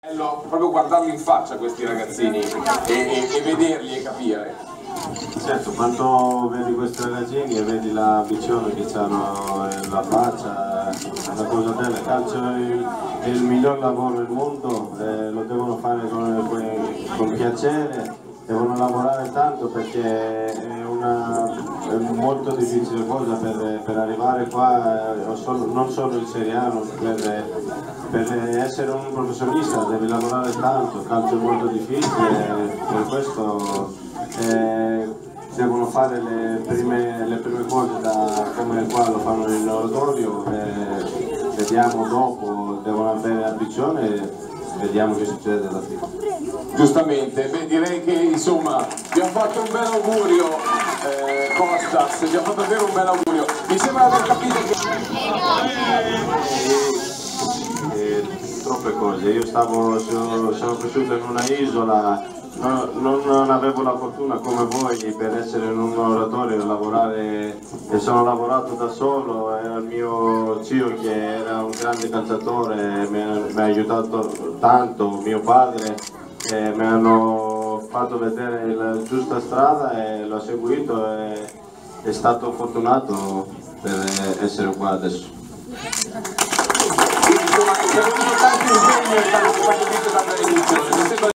Bello proprio guardarli in faccia questi ragazzini e vederli e capire. Certo, quando vedi questi ragazzini e vedi l'ambizione che hanno nella faccia, è una cosa bella. Il calcio è il miglior lavoro del mondo, lo devono fare con piacere, devono lavorare tanto perché è molto difficile cosa per arrivare qua, non solo in Serie A, per essere un professionista devi lavorare tanto, il calcio è molto difficile, per questo devono fare le prime cose come qua lo fanno nell'oratorio, vediamo dopo, devono avere ambizione e vediamo che succede alla fine. Giustamente, beh, direi che insomma vi ho fatto un bel augurio, Costas, vi ho fatto davvero un bel augurio. Mi sembra di aver capito che... Troppe cose, io sono cresciuto in una isola, non avevo la fortuna come voi per essere in un oratorio, lavorare, e sono lavorato da solo, era il mio zio che era un grande calciatore, mi ha aiutato tanto, mio padre, mi hanno fatto vedere la giusta strada e l'ho seguito e è stato fortunato per essere qua adesso. Insomma, ci sono tanti impegni e tanti sacrifici da dare all'inizio.